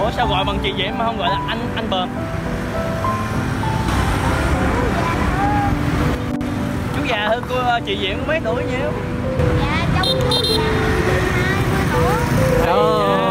Ủa sao gọi bằng chị Diễm mà không gọi là anh Bờm? Chú già hơn cô chị Diễm có mấy tuổi nhiêu? Dạ trong chú già 20 tuổi.